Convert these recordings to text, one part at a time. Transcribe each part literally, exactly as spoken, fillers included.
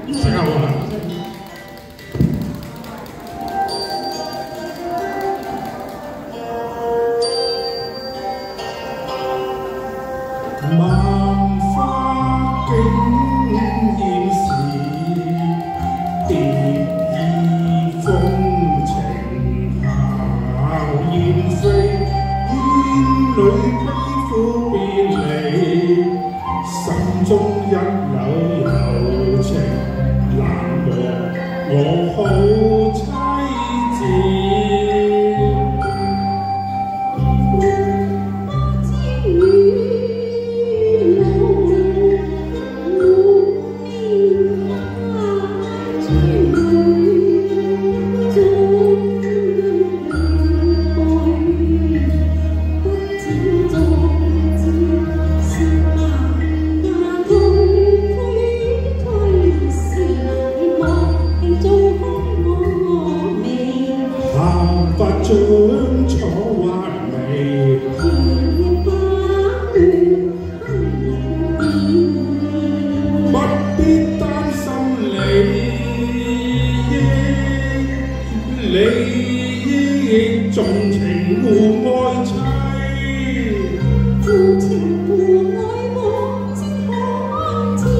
大家好啊！萬花景豔時，蝶意風情效豔飛，煙裏悲歡別離，心中一縷柔情，難忘我好妻子。 百張楚畫眉，不必擔心利益，利益重情互愛妻，負情互愛我先可知，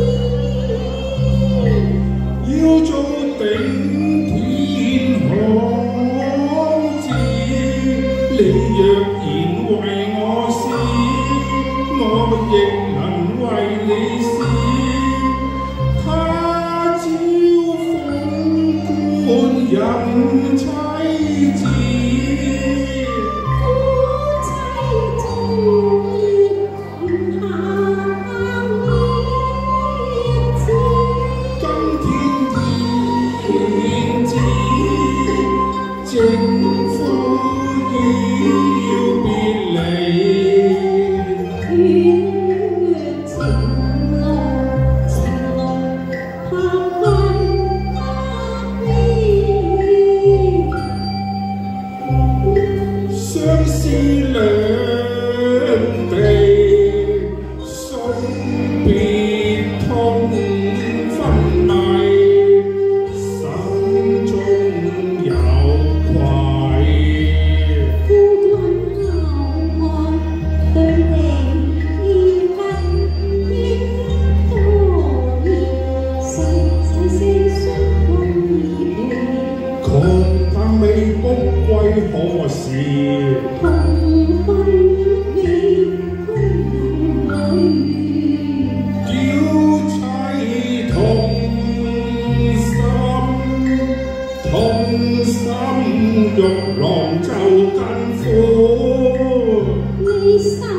要做頂天行。 你若然為我死，我亦能為你死。他朝鳳冠任妻子，夫妻中意下一次。今天天知正夫。 要別離，血情濃，情濃盼君不離。相思兩地，送別痛昏迷，心中有愧。 未卜歸可是，同分未空裏，嬌妻同心，同心玉郎就更苦。